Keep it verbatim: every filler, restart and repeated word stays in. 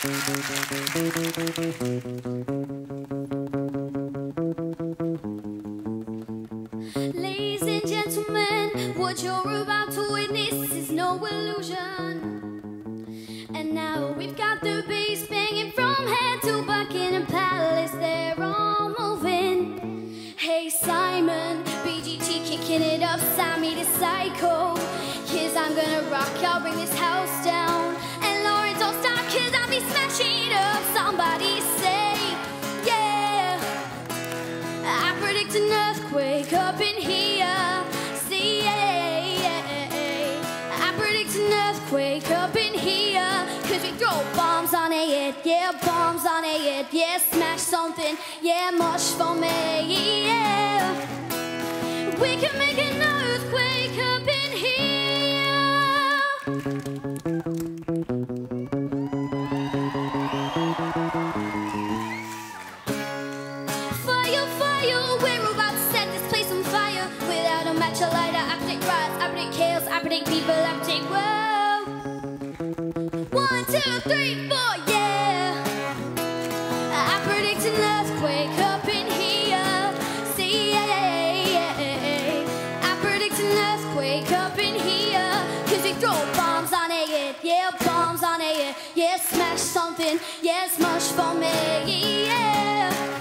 Ladies and gentlemen, what you're about to witness is no illusion. And now we've got the bass banging from head to Buckingham Palace, they're all moving. Hey Simon, B G T kicking it up, sign me to Psycho. Cause I'm gonna rock, I'll bring this house down. And Lawrence, don't stop, cause I'll be smashing it up. Somebody say, yeah. I predict an earthquake up in here. See, yeah, yeah. I predict an earthquake up in here. Cause we throw bombs on it, yeah, bombs on it, yeah, smash something, yeah, much for me, yeah. We can make an earthquake up in here. Fire, fire, we're about to set this place on fire. Without a match, a lighter, I predict riots, I predict chaos, I predict people, I predict whoa. One, two, three, four, yeah. I predict an earthquake up in here. See, yeah, yeah. I predict an earthquake up in here. Cause we throw bombs on it, yeah, bombs on it, yeah, smash something, yeah, smash for me, yeah.